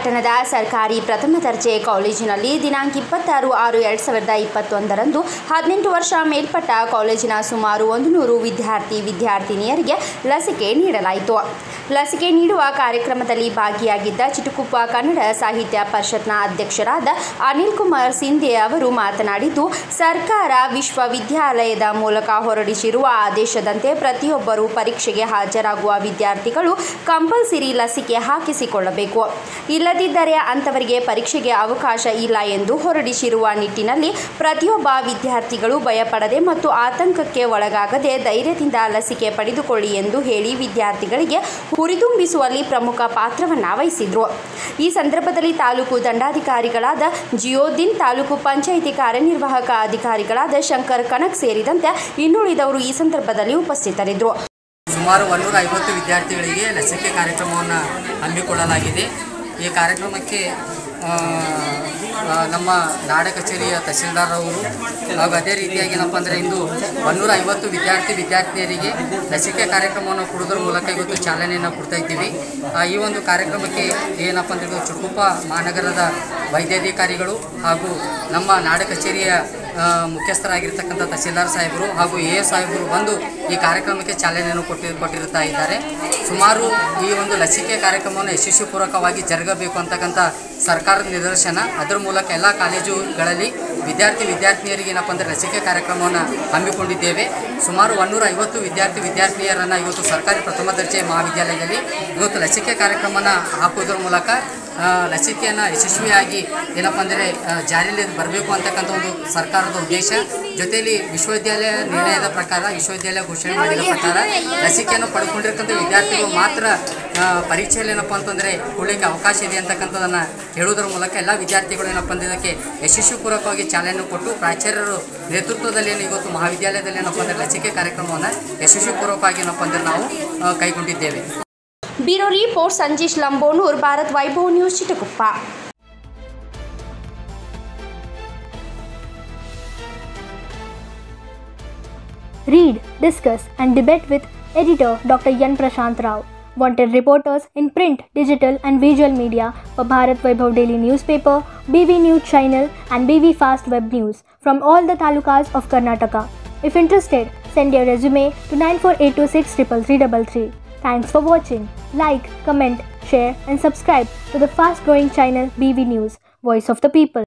ಪಟ್ಟಣದ ಸರ್ಕಾರಿ ಪ್ರಥಮ ದರ್ಜೆ ಕಾಲೇಜಿನಲ್ಲಿ ದಿನಾಂಕ 26/6/2021ರಂದು 18 ವರ್ಷ ಮೇಲ್ಪಟ್ಟ ಕಾಲೇಜಿನ ಸುಮಾರು 100 ವಿದ್ಯಾರ್ಥಿನಿಯರಿಗೆ ಲಸಿಕೆ ನೀಡಲಾಯಿತು. ಲಸಿಕೆ ನೀಡುವ ಕಾರ್ಯಕ್ರಮದಲ್ಲಿ ಭಾಗಿಯಾಗಿದ್ದ ಚಿಟುಕುಪ್ಪ ಕನ್ನಡ ಸಾಹಿತ್ಯ ಪರಿಷತ್ನ ಅಧ್ಯಕ್ಷರಾದ ಅನಿಲ್ ಕುಮಾರ್ ಸಿಂಧೆ ಅವರು ಮಾತನಾಡಿದ್ದು, ಸರ್ಕಾರ ವಿಶ್ವವಿದ್ಯಾಲಯದ ಮೂಲಕ ಹೊರಡಿಸಿರುವ ಆದೇಶದಂತೆ ಪ್ರತಿಯೊಬ್ಬರೂ ಪರೀಕ್ಷೆಗೆ ಹಾಜರಾಗುವ ವಿದ್ಯಾರ್ಥಿಗಳು ಕಂಪಲ್ಸರಿ ಲಸಿಕೆ ಹಾಕಿಸಿಕೊಳ್ಳಬೇಕು. ಇಲ್ಲದಿದ್ದರೆ ಅಂತವರಿಗೆ ಪರೀಕ್ಷೆಗೆ ಅವಕಾಶ ಇಲ್ಲ ಎಂದು ಹೊರಡಿಸಿರುವ ನಿಟ್ಟಿನಲ್ಲಿ ಪ್ರತಿಯೊಬ್ಬ ವಿದ್ಯಾರ್ಥಿಗಳು ಭಯಪಡದೆ ಮತ್ತು ಆತಂಕಕ್ಕೆ ಒಳಗಾಗದೆ ಧೈರ್ಯದಿಂದ ಲಸಿಕೆ ಪಡೆದುಕೊಳ್ಳಿ ಎಂದು ಹೇಳಿ ವಿದ್ಯಾರ್ಥಿಗಳಿಗೆ ಹುರಿದುಂಬಿಸುವಲ್ಲಿ ಪ್ರಮುಖ ಪಾತ್ರವನ್ನು ವಹಿಸಿದರು. ಈ ಸಂದರ್ಭದಲ್ಲಿ ತಾಲೂಕು ದಂಡಾಧಿಕಾರಿಗಳಾದ ಜಿಯೋದ್ದೀನ್, ತಾಲೂಕು ಪಂಚಾಯಿತಿ ಕಾರ್ಯನಿರ್ವಾಹಕ ಅಧಿಕಾರಿಗಳಾದ ಶಂಕರ್ ಕನಕ್ ಸೇರಿದಂತೆ ಇನ್ನುಳಿದವರು ಈ ಸಂದರ್ಭದಲ್ಲಿ ಉಪಸ್ಥಿತರಿದ್ದರು. ಸುಮಾರು 150 ವಿದ್ಯಾರ್ಥಿಗಳಿಗೆ ಲಸಿಕೆ ಕಾರ್ಯಕ್ರಮವನ್ನು ಹಮ್ಮಿಕೊಳ್ಳಲಾಗಿದೆ. ಈ ಕಾರ್ಯಕ್ರಮಕ್ಕೆ ನಮ್ಮ ನಾಡ ಕಚೇರಿಯ ತಹಸೀಲ್ದಾರ್ ಅವರು ಹಾಗೂ ಅದೇ ರೀತಿಯಾಗಿ ಏನಪ್ಪ ಅಂದರೆ ಇಂದು 150 ವಿದ್ಯಾರ್ಥಿನಿಯರಿಗೆ ಲಸಿಕೆ ಕಾರ್ಯಕ್ರಮವನ್ನು ಕೊಡೋದ್ರ ಮೂಲಕ ಇವತ್ತು ಚಾಲನೆಯನ್ನು ಕೊಡ್ತಾ ಇದ್ದೀವಿ. ಈ ಒಂದು ಕಾರ್ಯಕ್ರಮಕ್ಕೆ ಏನಪ್ಪ ಅಂದರೆ ಚಿಟುಕುಪ್ಪ ಮಹಾನಗರದ ವೈದ್ಯಾಧಿಕಾರಿಗಳು ಹಾಗೂ ನಮ್ಮ ನಾಡ ಕಚೇರಿಯ ಮುಖ್ಯಸ್ಥರಾಗಿರ್ತಕ್ಕಂಥ ತಹಸೀಲ್ದಾರ್ ಸಾಹೇಬರು ಹಾಗೂ AS ಸಾಹೇಬರು ಬಂದು ಈ ಕಾರ್ಯಕ್ರಮಕ್ಕೆ ಚಾಲನೆಯನ್ನು ಕೊಟ್ಟಿರುತ್ತಾ ಇದ್ದಾರೆ. ಸುಮಾರು ಈ ಒಂದು ಲಸಿಕೆ ಕಾರ್ಯಕ್ರಮವನ್ನು ಯಶಸ್ವಿಪೂರ್ವಕವಾಗಿ ಜರುಗಬೇಕು ಅಂತಕ್ಕಂಥ ಸರ್ಕಾರದ ನಿದರ್ಶನ. ಅದರ ಮೂಲಕ ಎಲ್ಲ ಕಾಲೇಜುಗಳಲ್ಲಿ ವಿದ್ಯಾರ್ಥಿನಿಯರಿಗೆ ಏನಪ್ಪ ಅಂದರೆ ಲಸಿಕೆ ಕಾರ್ಯಕ್ರಮವನ್ನು ಹಮ್ಮಿಕೊಂಡಿದ್ದೇವೆ. ಸುಮಾರು 150 ವಿದ್ಯಾರ್ಥಿನಿಯರನ್ನು ಇವತ್ತು ಸರ್ಕಾರಿ ಪ್ರಥಮ ದರ್ಜೆ ಮಹಾವಿದ್ಯಾಲಯದಲ್ಲಿ ಇವತ್ತು ಲಸಿಕೆ ಕಾರ್ಯಕ್ರಮವನ್ನು ಹಾಕುವುದರ ಮೂಲಕ ಲಸಿಕೆಯನ್ನು ಯಶಸ್ವಿಯಾಗಿ ಏನಪ್ಪ ಅಂದರೆ ಜಾರಿಯಲ್ಲಿ ಬರಬೇಕು ಅಂತಕ್ಕಂಥ ಒಂದು ಸರ್ಕಾರದ ಉದ್ದೇಶ. ಜೊತೆಯಲ್ಲಿ ವಿಶ್ವವಿದ್ಯಾಲಯ ನಿರ್ಣಯದ ಪ್ರಕಾರ, ವಿಶ್ವವಿದ್ಯಾಲಯ ಘೋಷಣೆ ಮಾಡಿದ ಪ್ರಕಾರ ಲಸಿಕೆಯನ್ನು ಪಡ್ಕೊಂಡಿರ್ತಕ್ಕಂಥ ವಿದ್ಯಾರ್ಥಿಗಳು ಮಾತ್ರ ಪರೀಕ್ಷೆಯಲ್ಲಿ ಏನಪ್ಪ ಅಂತಂದರೆ ಕೊಡಲಿಕ್ಕೆ ಅವಕಾಶ ಇದೆ ಅಂತಕ್ಕಂಥದ್ದನ್ನು ಹೇಳುವುದರ ಮೂಲಕ ಎಲ್ಲ ವಿದ್ಯಾರ್ಥಿಗಳು ಏನಪ್ಪ ಅಂದರೆ ಇದಕ್ಕೆ ಯಶಸ್ವಿಪೂರ್ವಕವಾಗಿ ಚಾಲನೆ ಕೊಟ್ಟು ಪ್ರಾಚಾರ್ಯರು ನೇತೃತ್ವದಲ್ಲಿ ಇವತ್ತು ಮಹಾವಿದ್ಯಾಲಯದಲ್ಲಿ ಏನಪ್ಪ ಅಂದರೆ ಲಸಿಕೆ ಕಾರ್ಯಕ್ರಮವನ್ನು ಯಶಸ್ವಿಪೂರ್ವಕವಾಗಿ ಏನಪ್ಪ ಅಂದರೆ ನಾವು ಕೈಗೊಂಡಿದ್ದೇವೆ. Bureau report Sanjeesh Lambonoor, Bharat Vaibhav news, Chitukuppa. Read, discuss and debate with editor Dr. Yan Prashant Rao. Wanted reporters in print, digital and visual media for Bharat Vaibhav Daily Newspaper, BV News Channel and BV Fast Web News from all the talukas of Karnataka. If interested, send your resume to 9482633333. Thanks for watching. Like, comment, share and subscribe to the fast growing channel BV News, Voice of the People.